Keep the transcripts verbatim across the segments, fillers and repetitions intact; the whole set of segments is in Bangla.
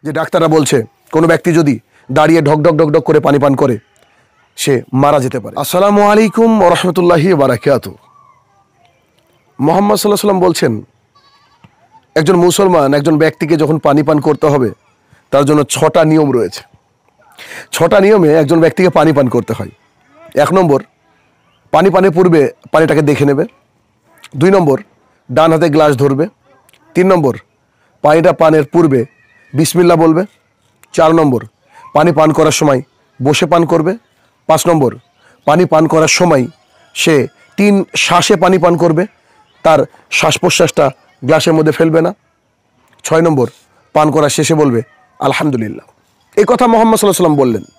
যে ডাক্তাররা বলছে কোনো ব্যক্তি যদি দাঁড়িয়ে ঢক ঢক ঢক ঢক করে পানি পান করে সে মারা যেতে পারে। আসসালামু আলাইকুম ওয়া রাহমাতুল্লাহি ওয়া বারাকাতুহু। মুহাম্মদ সাল্লাল্লাহু আলাইহি ওয়াসাল্লাম বলছেন একজন মুসলমান একজন ব্যক্তিকে যখন পানি পান করতে হবে তার জন্য ছটা নিয়ম রয়েছে। ছটা নিয়মে একজন ব্যক্তিকে পানি পান করতে হয়। এক নম্বর, পানি পানের পূর্বে পানিটাকে দেখে নেবে। দুই নম্বর, ডান হাতে গ্লাস ধরবে। তিন নম্বর, পানিটা পানের পূর্বে বিসমিল্লাহ বলবে। চার নম্বর, পানি পান করার সময় বসে পান করবে। পাঁচ নম্বর, পানি পান করার সময় সে তিন শ্বাসে পানি পান করবে, তার শ্বাস প্রশ্বাসটা গ্লাসের মধ্যে ফেলবে না। ছয় নম্বর, পান করার শেষে বলবে আলহামদুলিল্লাহ। এই কথা মুহাম্মদ সাল্লাল্লাহু আলাইহি ওয়াসাল্লাম বললেন।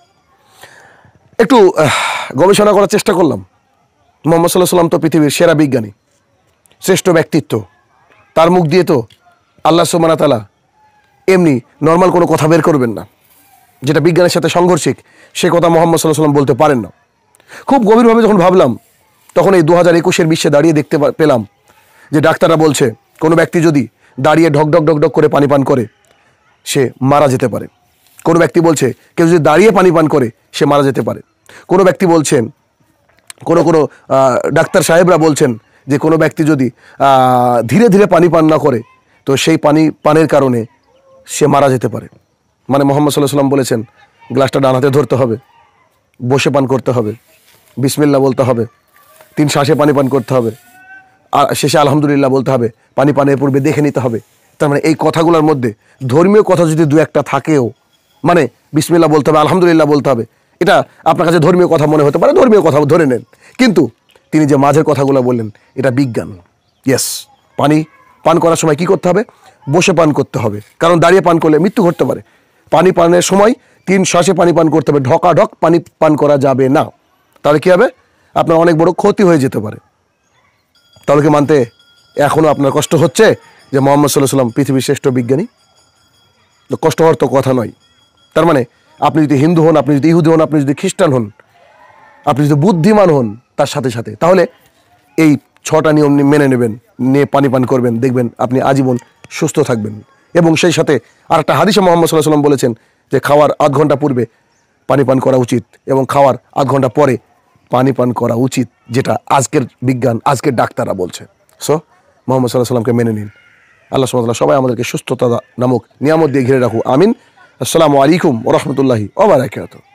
একটু গবেষণা করার চেষ্টা করলাম। মুহাম্মদ সাল্লাল্লাহু আলাইহি ওয়াসাল্লাম তো পৃথিবীর সেরা বিজ্ঞানী, শ্রেষ্ঠ ব্যক্তিত্ব। তার মুখ দিয়ে তো আল্লাহ সুবহানাহু ওয়া তাআলা এমনি নর্মাল কোনো কথা বের করবেন না, যেটা বিজ্ঞানের সাথে সাংঘর্ষিক সে কথা মুহাম্মদ সাল্লাল্লাহু আলাইহি ওয়াসাল্লাম বলতে পারেন না। খুব গভীরভাবে যখন ভাবলাম তখন এই দু হাজার একুশের বিশ্বে দাঁড়িয়ে দেখতে পেলাম যে ডাক্তাররা বলছে কোনো ব্যক্তি যদি দাঁড়িয়ে ঢক ঢক ঢক ঢক করে পানি পান করে সে মারা যেতে পারে। কোনো ব্যক্তি বলছে কেউ যদি দাঁড়িয়ে পানি পান করে সে মারা যেতে পারে। কোনো ব্যক্তি বলছেন, কোনো কোনো ডাক্তার সাহেবরা বলছেন যে কোনো ব্যক্তি যদি ধীরে ধীরে পানি পান না করে তো সেই পানি পানের কারণে সে মারা যেতে পারে। মানে মুহাম্মদ সাল্লাল্লাহু আলাইহি ওয়াসাল্লাম বলেছেন গ্লাসটা ডান হাতে ধরতে হবে, বসে পান করতে হবে, বিসমিল্লাহ বলতে হবে, তিন শ্বাসে পানি পান করতে হবে, আর শেষে আলহামদুলিল্লাহ বলতে হবে, পানি পানের পূর্বে দেখে নিতে হবে। তার মানে এই কথাগুলোর মধ্যে ধর্মীয় কথা যদি দু একটা থাকেও, মানে বিসমিল্লাহ বলতে হবে, আলহামদুলিল্লাহ বলতে হবে, এটা আপনার কাছে ধর্মীয় কথা মনে হতে পারে, ধর্মীয় কথা ধরে নেন। কিন্তু তিনি যে মাঝের কথাগুলো বললেন এটা বিজ্ঞান। ইয়েস, পানি পান করার সময় কি করতে হবে? বসে পান করতে হবে, কারণ দাঁড়িয়ে পান করলে মৃত্যু ঘটতে পারে। পানি পানের সময় তিন শ্বাসে পানি পান করতে হবে, ঢকা ঢক পানি পান করা যাবে না, তাহলে কী হবে? আপনার অনেক বড় ক্ষতি হয়ে যেতে পারে। তাহলে কি মানতে এখনও আপনার কষ্ট হচ্ছে যে মুহাম্মদ সাল্লাল্লাহু আলাইহি ওয়াসাল্লাম পৃথিবীর শ্রেষ্ঠ বিজ্ঞানী? তো কষ্ট হওয়ার তো কথা নয়। তার মানে আপনি যদি হিন্দু হন, আপনি যদি ইহুদি হন, আপনি যদি খ্রিস্টান হন, আপনি যদি বুদ্ধিমান হন তার সাথে সাথে, তাহলে এই ছটা নিয়ম মেনে নেবেন, নিয়ে পানি পান করবেন, দেখবেন আপনি আজীবন সুস্থ থাকবেন। এবং সেই সাথে আর একটা হাদিসে মুহাম্মদ সাল্লাল্লাহু আলাইহি ওয়াসাল্লাম বলেছেন যে খাওয়ার আধ ঘন্টা পূর্বে পানি পান করা উচিত এবং খাওয়ার আধ ঘন্টা পরে পানি পান করা উচিত, যেটা আজকের বিজ্ঞান, আজকের ডাক্তাররা বলছে। সো মুহাম্মদ সাল্লাল্লাহু আলাইহি ওয়াসাল্লামকে মেনে নিন। আল্লাহ সুবহানাহু ওয়া তাআলা সবাই আমাদেরকে সুস্থতা নামক নিয়ামত দিয়ে ঘিরে রাখুক। আমিন। আসসালামু আলাইকুম ওয়া রাহমাতুল্লাহি ওয়া বারাকাতুহু।